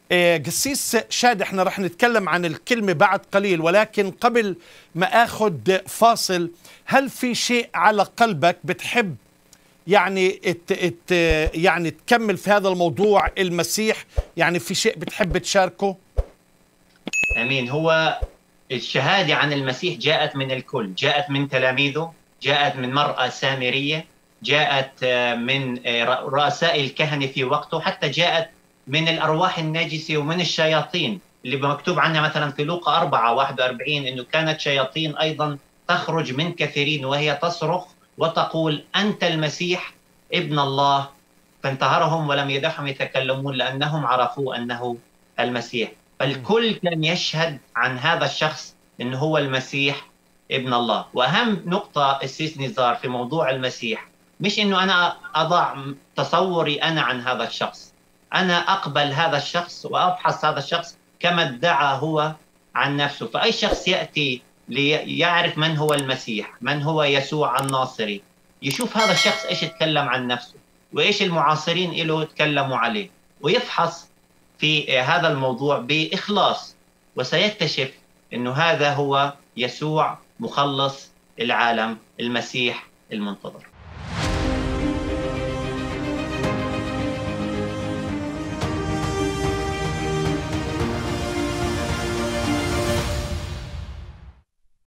قسيس شاد، احنا رح نتكلم عن الكلمة بعد قليل، ولكن قبل ما اخذ فاصل، هل في شيء على قلبك بتحب يعني يعني تكمل في هذا الموضوع المسيح؟ يعني في شيء بتحب تشاركه؟ امين. هو الشهاده عن المسيح جاءت من الكل، جاءت من تلاميذه، جاءت من مرأة سامريه، جاءت من رؤساء الكهنه في وقته، حتى جاءت من الارواح الناجسه ومن الشياطين اللي مكتوب عنها مثلا في لوقا 4:41 انه كانت شياطين ايضا تخرج من كثيرين وهي تصرخ وتقول انت المسيح ابن الله، فانتهرهم ولم يدعهم يتكلمون لانهم عرفوا انه المسيح. فالكل كان يشهد عن هذا الشخص انه هو المسيح ابن الله. واهم نقطة السيس نزار في موضوع المسيح مش انه انا اضع تصوري انا عن هذا الشخص، انا اقبل هذا الشخص وابحث هذا الشخص كما ادعى هو عن نفسه. فاي شخص ياتي ليعرف من هو المسيح، من هو يسوع الناصري، يشوف هذا الشخص ايش يتكلم عن نفسه وايش المعاصرين له تكلموا عليه، ويفحص في هذا الموضوع بإخلاص، وسيكتشف أنه هذا هو يسوع مخلص العالم، المسيح المنتظر.